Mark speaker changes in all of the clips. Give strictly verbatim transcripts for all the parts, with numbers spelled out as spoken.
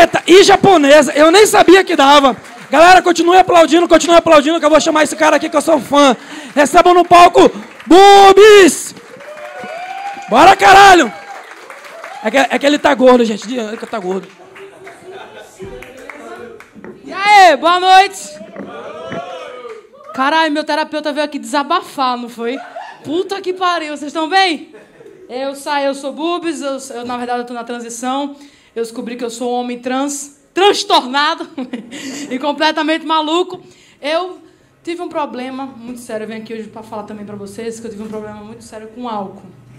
Speaker 1: preta e japonesa. Eu nem sabia que dava. Galera, continue aplaudindo, continue aplaudindo, que eu vou chamar esse cara aqui que eu sou fã. Recebam no palco, Bubis! Bora, caralho! É que, é que ele tá gordo, gente. É que tá gordo.
Speaker 2: E aí, boa noite! Caralho, meu terapeuta veio aqui desabafar, não foi? Puta que pariu, vocês estão bem? Eu saí, eu sou Bubis, eu, eu, na verdade eu tô na transição. Eu descobri que eu sou um homem trans, transtornado e completamente maluco. Eu tive um problema muito sério, eu venho aqui hoje para falar também para vocês que eu tive um problema muito sério com álcool.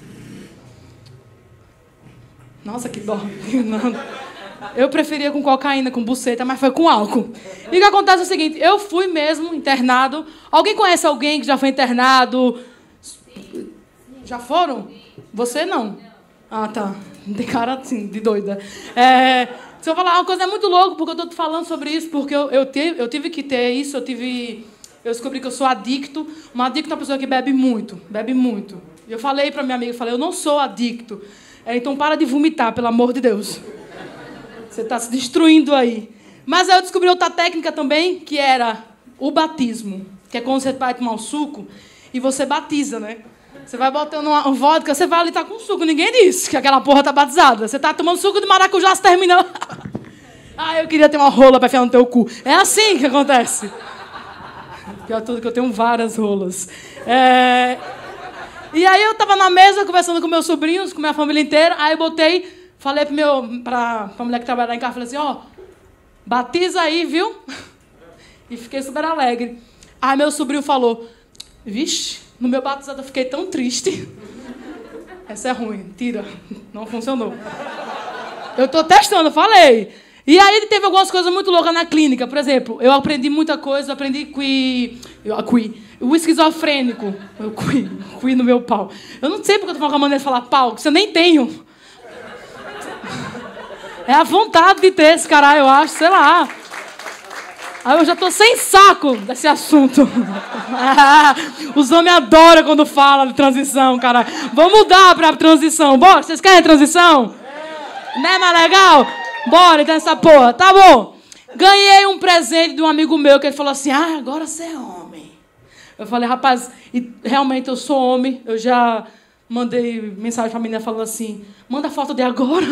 Speaker 2: Nossa, que dó. Eu preferia com cocaína, com buceta, mas foi com álcool. E o que acontece é o seguinte, eu fui mesmo internado. Alguém conhece alguém que já foi internado? Já foram? Você não? Ah, tá. De cara assim, de doida. É, se eu falar uma coisa é muito louca, porque eu tô falando sobre isso, porque eu, eu, te, eu tive que ter isso, eu tive... Eu descobri que eu sou adicto. Uma adicto é uma pessoa que bebe muito, bebe muito. E eu falei pra minha amiga, eu falei, eu não sou adicto. É, então para de vomitar, pelo amor de Deus. Você está se destruindo aí. Mas aí eu descobri outra técnica também, que era o batismo. Que é quando você vai tomar um suco e você batiza, né? Você vai botando uma vodka, você vai ali estar tá com suco. Ninguém disse que aquela porra tá batizada. Você tá tomando suco de maracujá, se terminando. Ah, eu queria ter uma rola para enfiar no teu cu. É assim que acontece. Pior tudo que eu tenho várias rolas. É... E aí eu tava na mesa conversando com meus sobrinhos, com minha família inteira. Aí eu botei... Falei para meu, pra, pra mulher que trabalha lá em casa, falei assim, ó, batiza aí, viu? E fiquei super alegre. Aí meu sobrinho falou, vixe, no meu batizado eu fiquei tão triste. Essa é ruim, tira, não funcionou. Eu tô testando, falei. E aí teve algumas coisas muito loucas na clínica. Por exemplo, eu aprendi muita coisa, eu aprendi que... Eu, que o esquizofrênico. Eu cui, cui no meu pau. Eu não sei porque eu tô falando com a maneira de falar pau, que eu nem tenho. É a vontade de ter esse caralho, eu acho, sei lá. Aí eu já tô sem saco desse assunto. Os homens adoram quando falam de transição, caralho. Vamos mudar pra transição. Bora, vocês querem transição? É. Não é mais legal? Bora, então essa porra. Tá bom. Ganhei um presente de um amigo meu que ele falou assim, ah, agora você é homem. Eu falei, rapaz, e realmente eu sou homem. Eu já mandei mensagem pra menina falando assim, manda foto de agora.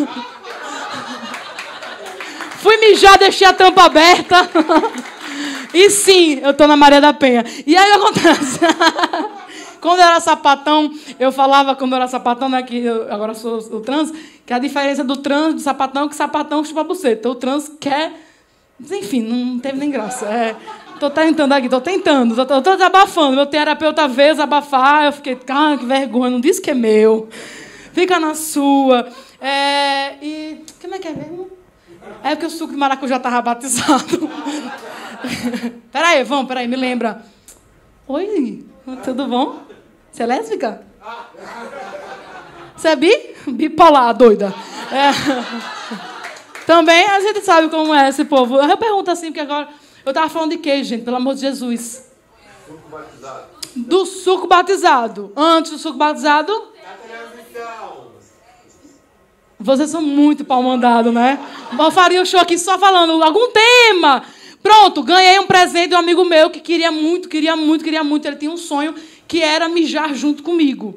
Speaker 2: Fui mijar, deixei a tampa aberta. E sim, eu tô na Maria da Penha. E aí acontece. Quando eu era sapatão, eu falava, quando eu era sapatão, né, que eu agora sou o trans, que a diferença do trans, do sapatão, é que sapatão chupa buceta. Então o trans quer... Enfim, não teve nem graça. É, tô tentando aqui, tô tentando. Tô, tô, tô desabafando. Meu terapeuta veio desabafar, eu fiquei, ah, que vergonha, não disse que é meu. Fica na sua. É, e... Como é que é mesmo? É porque o suco de maracujá estava batizado. Peraí, vamos, peraí, me lembra. Oi, tudo bom? Você é lésbica? Você é bi? Bipolar, doida. É. Também a gente sabe como é esse povo. Eu pergunto assim, porque agora... Eu estava falando de quê, gente? Pelo amor de Jesus.
Speaker 3: Suco batizado.
Speaker 2: Do suco batizado. Antes do suco batizado... Vocês são muito pau-mandado, né? Eu faria o show aqui só falando algum tema. Pronto, ganhei um presente de um amigo meu que queria muito, queria muito, queria muito. Ele tinha um sonho que era mijar junto comigo.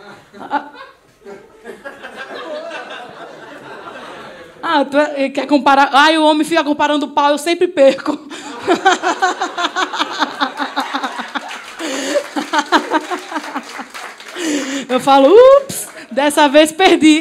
Speaker 2: Ah, tu é, quer comparar... Ai, o homem fica comparando o pau, eu sempre perco. Eu falo, ups, dessa vez perdi.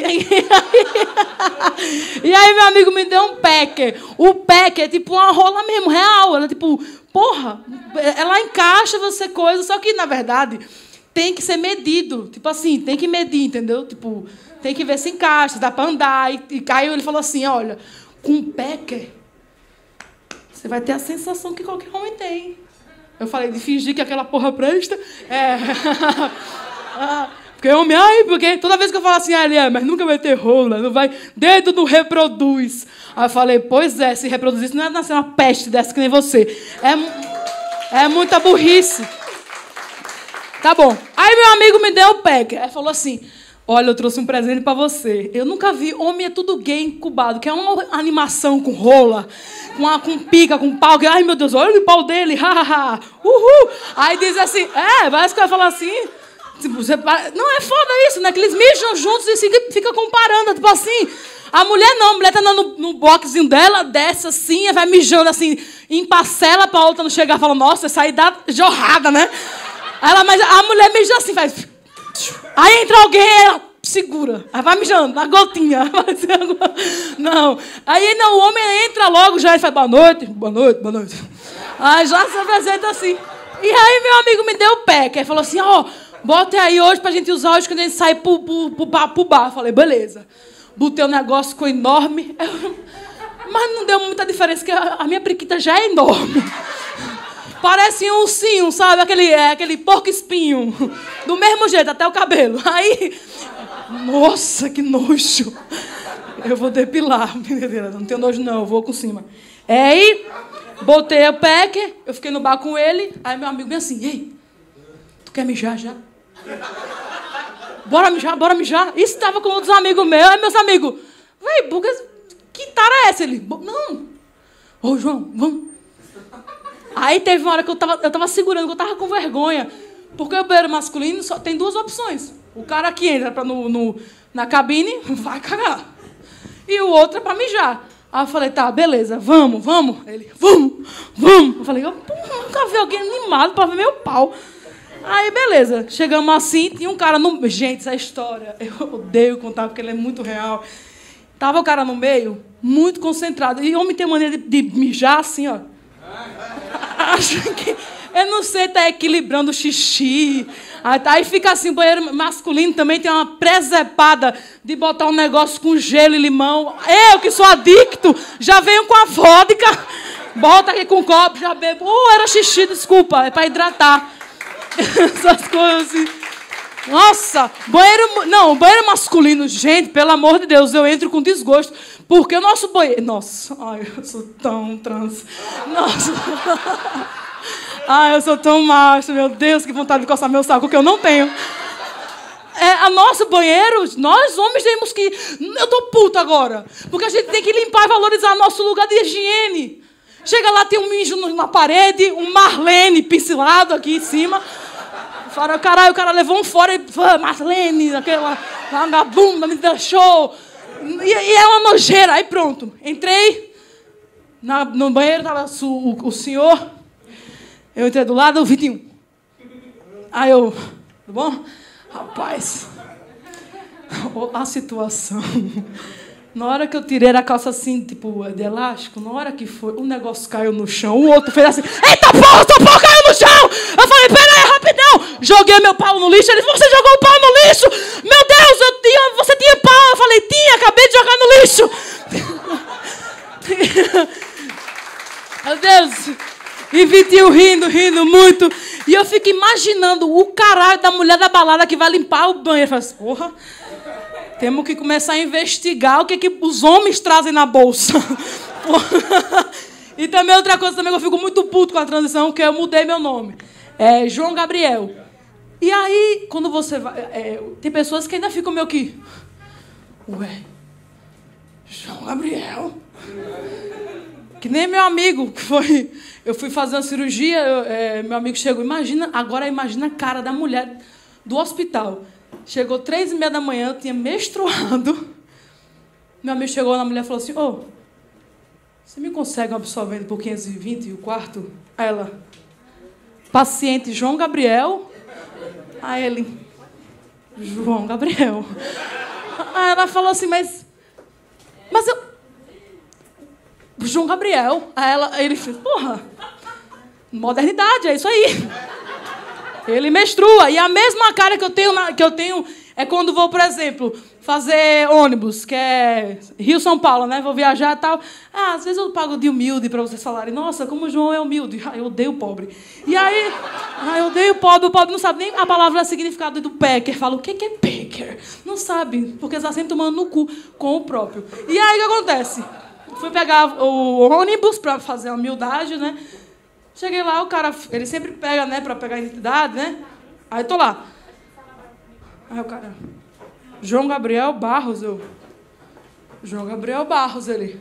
Speaker 2: E aí meu amigo me deu um packer. O packer é tipo uma rola mesmo, real. Ela é tipo, porra, ela encaixa você coisa, só que, na verdade, tem que ser medido. Tipo assim, tem que medir, entendeu? Tipo, tem que ver se encaixa, dá pra andar. E, e aí ele falou assim, olha, com um packer, você vai ter a sensação que qualquer homem tem. Eu falei, de fingir que aquela porra presta. É... Porque homem, ai, porque toda vez que eu falo assim, ah, ele é, mas nunca vai ter rola, não vai, dedo não reproduz. Aí eu falei, pois é, se reproduzir, isso não é nascer uma peste dessa que nem você. É, é muita burrice. Tá bom. Aí meu amigo me deu o pack. Aí falou assim, Olha, eu trouxe um presente pra você. Eu nunca vi Homem é Tudo Gay incubado, que é uma animação com rola, com, a, com pica, com pau. Que, ai, meu Deus, olha o pau dele. Hahaha. Uhul. Aí diz assim, é, parece que vai falar assim. Tipo, você, não, é foda isso, né? Que eles mijam juntos e fica, fica comparando, tipo assim. A mulher não, a mulher tá andando no, no boxzinho dela, desce assim, vai mijando assim, em parcela pra outra não chegar e falar, nossa, essa aí dá jorrada, né? Ela, mas a mulher mija assim, faz... Aí entra alguém, ela segura. Aí vai mijando, na gotinha. Não. Aí não, o homem entra logo, já e faz boa noite, boa noite, boa noite. Aí já se apresenta assim. E aí meu amigo me deu o pé, que ele falou assim, ó, oh, bota aí hoje pra gente usar hoje quando a gente sair pro, pro, pro, bar, pro bar. Eu falei, beleza. Botei o negócio, ficou enorme. Mas não deu muita diferença, porque a minha periquita já é enorme. Parece um ursinho, sabe? Aquele, é, aquele porco-espinho. Do mesmo jeito, até o cabelo. Aí, nossa, que nojo. Eu vou depilar. Não tenho nojo, não. Eu vou com cima. Aí, botei o pack, eu fiquei no bar com ele. Aí meu amigo bem assim, ei, tu quer mijar já? Bora mijar, bora mijar. Isso estava com outros amigos meus. Aí meus amigos, véi, que tara é essa? Ele, não. Ô, João, vamos. Aí teve uma hora que eu tava, eu tava segurando, que eu tava com vergonha. Porque o banheiro masculino só tem duas opções. O cara que entra pra no, no, na cabine, vai cagar. E o outro é pra mijar. Aí eu falei, tá, beleza, vamos, vamos. Ele, vamos, vamos. Eu falei, eu nunca vi alguém animado pra ver meu pau. Aí, beleza, chegamos assim, tinha um cara no... Gente, essa história, eu odeio contar porque ele é muito real. Tava o cara no meio, muito concentrado. E homem tem mania de, de mijar assim, ó. Acho que... Eu não sei, tá equilibrando o xixi. Aí fica assim, o banheiro masculino também tem uma presepada de botar um negócio com gelo e limão. Eu, que sou adicto, já venho com a vodka. Bota aqui com um copo, já bebo. Oh, era xixi, desculpa, é pra hidratar. Essas coisas assim. Nossa, banheiro... Não, banheiro masculino, gente, pelo amor de Deus, eu entro com desgosto. Porque o nosso banheiro... Nossa, ai, eu sou tão trans. Nossa. Ai, eu sou tão macho, meu Deus, que vontade de coçar meu saco, que eu não tenho. É, a nosso banheiro, nós homens temos que... Eu tô puta agora. Porque a gente tem que limpar e valorizar nosso lugar de higiene. Chega lá, tem um mijo na parede, um Marlene pincelado aqui em cima. Fala, caralho, o cara levou um fora e... Ah, Marlene, aquela vagabunda me deixou. E, e é uma nojeira. Aí pronto. Entrei na, no banheiro, tava o, o senhor. Eu entrei do lado, o Vitinho. Aí eu... Tudo bom? Rapaz, a situação... Na hora que eu tirei a calça assim, tipo, de elástico, na hora que foi, o negócio caiu no chão, o outro fez assim, eita porra, seu pau caiu no chão! Eu falei, peraí, rapidão! Joguei meu pau no lixo, ele falou, você jogou o pau no lixo? Meu Deus, eu tinha, você tinha pau! Eu falei, tinha, acabei de jogar no lixo! Meu Deus! E Vitinho rindo, rindo muito. E eu fico imaginando o caralho da mulher da balada que vai limpar o banheiro. Eu falo assim, porra... Temos que começar a investigar o que, que os homens trazem na bolsa. E também outra coisa também que eu fico muito puto com a transição, que eu mudei meu nome. É João Gabriel. E aí, quando você vai... É, tem pessoas que ainda ficam meio que... Ué, João Gabriel? Que nem meu amigo, que foi... Eu fui fazer uma cirurgia, eu, é, meu amigo chegou... Imagina, agora imagina a cara da mulher do hospital. Chegou três e meia da manhã, eu tinha menstruado. Meu amigo chegou na mulher e falou assim, ô, oh, você me consegue um absorvente por quinhentos e vinte o quarto? Aí ela, paciente João Gabriel? Aí ele, João Gabriel. Aí ela falou assim, mas... Mas eu... João Gabriel. Aí ela, ele fez, porra, modernidade, é isso aí. Ele menstrua. E a mesma cara que eu tenho, na, que eu tenho é quando vou, por exemplo, fazer ônibus, que é Rio-São Paulo, né? Vou viajar e tal. Ah, às vezes eu pago de humilde para vocês falarem, nossa, como o João é humilde. Ah, eu odeio o pobre. E aí, ah, eu odeio o pobre. O pobre não sabe nem a palavra significado do pecker. Fala, o que é pecker? Não sabe, porque está sempre tomando no cu com o próprio. E aí, o que acontece? Fui pegar o ônibus para fazer a humildade, né? Cheguei lá, o cara, ele sempre pega, né, pra pegar a identidade, né? Aí tô lá. Aí o cara, João Gabriel Barros, eu... João Gabriel Barros, ele...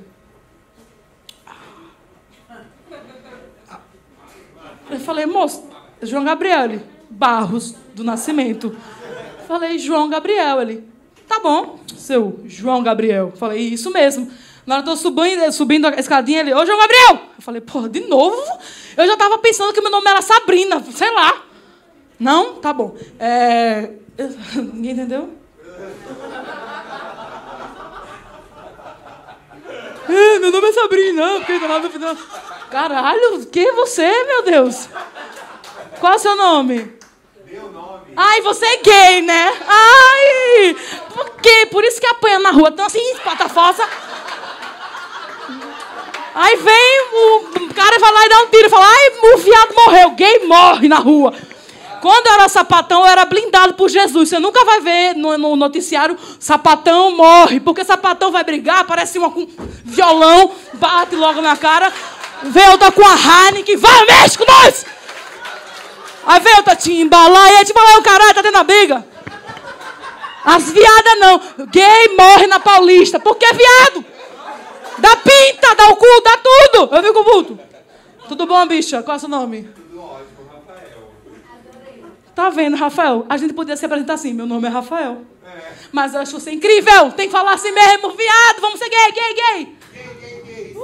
Speaker 2: Eu falei, moço, João Gabriel, ele... Barros, do Nascimento. Falei, João Gabriel, ele... Tá bom, seu João Gabriel. Falei, isso mesmo. Na hora que eu tô subindo, subindo a escadinha, ele... Ô, João Gabriel! Eu falei, porra, de novo? Eu já tava pensando que meu nome era Sabrina, sei lá. Não? Tá bom. É... Ninguém entendeu? É, meu nome é Sabrina, porque tá lá no final. Caralho, quem é você, meu Deus? Qual é o seu nome?
Speaker 3: Meu nome.
Speaker 2: Ai, você é gay, né? Ai! Por quê? Por isso que apanha na rua. Então, assim, espata fossa. Aí vem o cara vai lá e dá um tiro e fala, ai, o viado morreu. Gay morre na rua. Quando eu era sapatão, eu era blindado por Jesus. Você nunca vai ver no, no noticiário, sapatão morre. Porque sapatão vai brigar, aparece uma com violão, bate logo na cara. Vem outra com a Heineken, vai, mexe com nós! Aí vem outra Timbalaia, Timbalaia o caralho, tá tendo a briga. As viadas não. Gay morre na Paulista. Por que viado? Dá pinta, dá o cu, dá tudo. Eu fico puto. Tudo bom, bicha? Qual é o seu nome?
Speaker 3: Tudo ótimo, Rafael.
Speaker 2: Tá vendo, Rafael? A gente podia se apresentar assim. Meu nome é Rafael. É. Mas eu acho você incrível. Tem que falar assim mesmo. Viado, vamos ser gay, gay, gay.
Speaker 3: Gay, gay, gay.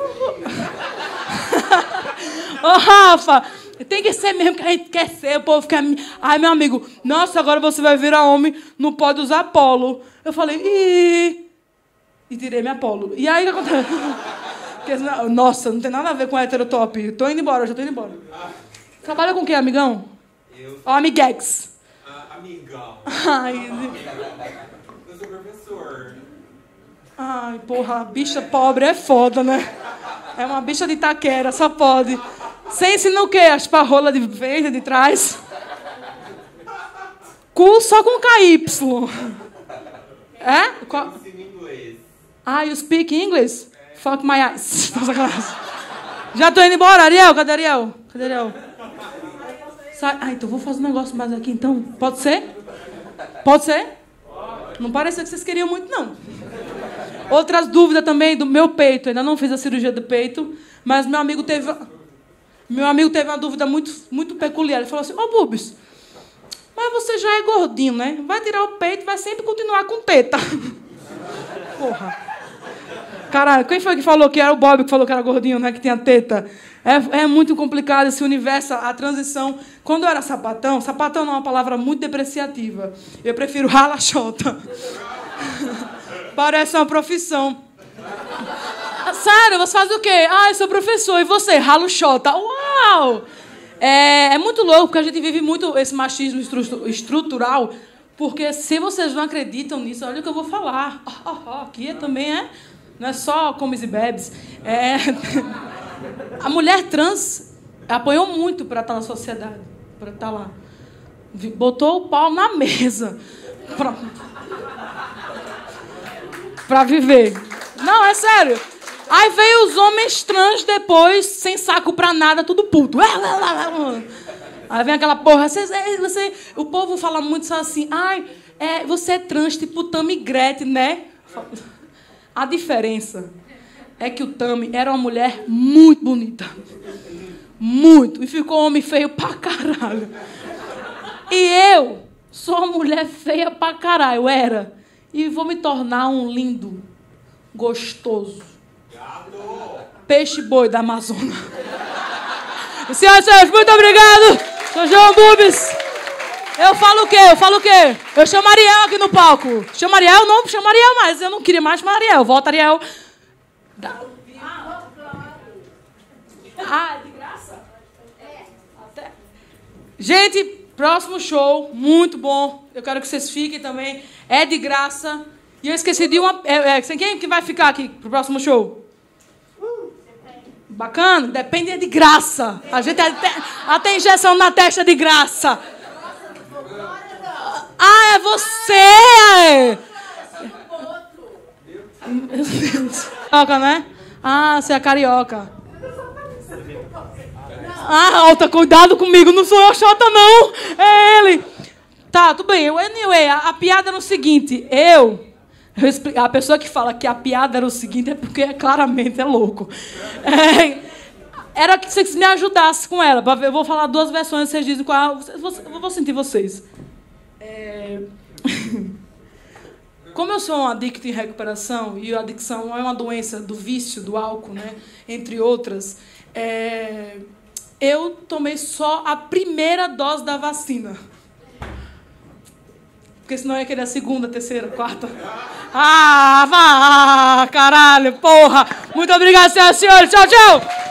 Speaker 2: Ô, oh, Rafa, tem que ser mesmo que a gente quer ser. O povo quer... Ai, meu amigo, nossa, agora você vai virar homem, não pode usar polo. Eu falei, ih... E tirei minha polo. E aí, o que acontece? Porque, nossa, não tem nada a ver com heterotop. Tô indo embora, já tô indo embora. Trabalha com o quê, amigão?
Speaker 3: Eu
Speaker 2: Ó, amiguex.
Speaker 3: Ah, amigão.
Speaker 2: Ai,
Speaker 3: eu sou professor.
Speaker 2: ai, porra, bicha pobre é foda, né? É uma bicha de Itaquera, só pode. Você ensina o quê? As parrolas de frente, de trás? Cu só com K Y. É? Qual?
Speaker 3: Eu ensino inglês.
Speaker 2: Ah, you speak English? É. Fuck my eyes. Já tô indo embora, Ariel. Cadê Ariel? Cadê Ariel? Sai. Ah, então vou fazer um negócio mais aqui, então. Pode ser? Pode ser? Não pareceu que vocês queriam muito, não. Outras dúvidas também do meu peito. Ainda não fiz a cirurgia do peito, mas meu amigo teve... Meu amigo teve uma dúvida muito, muito peculiar. Ele falou assim, ô, oh, Bubis, mas você já é gordinho, né? Vai tirar o peito e vai sempre continuar com teta. Porra. Caralho, quem foi que falou que era o Bob que falou que era gordinho, né? Que tinha teta. É, é muito complicado esse universo, a transição. Quando eu era sapatão, sapatão não é uma palavra muito depreciativa. Eu prefiro rala-xota. Parece uma profissão. Sério, você faz o quê? Ah, eu sou professor. E você? Ralo-xota. Uau! É, é muito louco, porque a gente vive muito esse machismo estru estrutural. Porque se vocês não acreditam nisso, olha o que eu vou falar. Oh, oh, oh, aqui também é... Não é só comes e bebes. É... A mulher trans apanhou muito para estar na sociedade. Para estar lá. Botou o pau na mesa. Pra, pra viver. Não, é sério. Aí veio os homens trans depois, sem saco pra nada, tudo puto. Aí vem aquela porra. Você, você, o povo fala muito assim. Ai, é, você é trans, tipo Tammy Gretchen, né? A diferença é que o Tammy era uma mulher muito bonita. Muito. E ficou homem feio pra caralho. E eu sou uma mulher feia pra caralho. Era. E vou me tornar um lindo, gostoso peixe-boi da Amazônia. Senhoras e senhores, muito obrigado. Sou João Bubis. Eu falo o quê? Eu falo o quê? Eu chamo Ariel aqui no palco. Chamo Ariel? Não chamo Ariel mais. Eu não queria mais chamar Ariel. Volta, Ariel. Da... Ah, é de graça? É. Até... Gente, próximo show. Muito bom. Eu quero que vocês fiquem também. É de graça. E eu esqueci de uma... É, é, quem que vai ficar aqui pro próximo show? Bacana? Depende, é de graça. A gente até injeção na testa de graça. Ah, é você! Meu Deus. Carioca, né? Ah, você é carioca. Ah, Alta, cuidado comigo. Não sou eu, Xota, não. É ele. Tá, tudo bem. Eu, anyway, a, a piada era o seguinte. Eu, eu expli- a pessoa que fala que a piada era o seguinte é porque claramente é louco. É, era que vocês me ajudassem com ela. Pra ver, eu vou falar duas versões, vocês dizem qual... Eu vou sentir vocês. É... Como eu sou um adicto em recuperação, e a adicção é uma doença do vício, do álcool, né, entre outras, é... eu tomei só a primeira dose da vacina. Porque senão eu ia querer a segunda, terceira, quarta. Ah, vá, caralho, porra! Muito obrigado, senhoras e senhores. Tchau, tchau!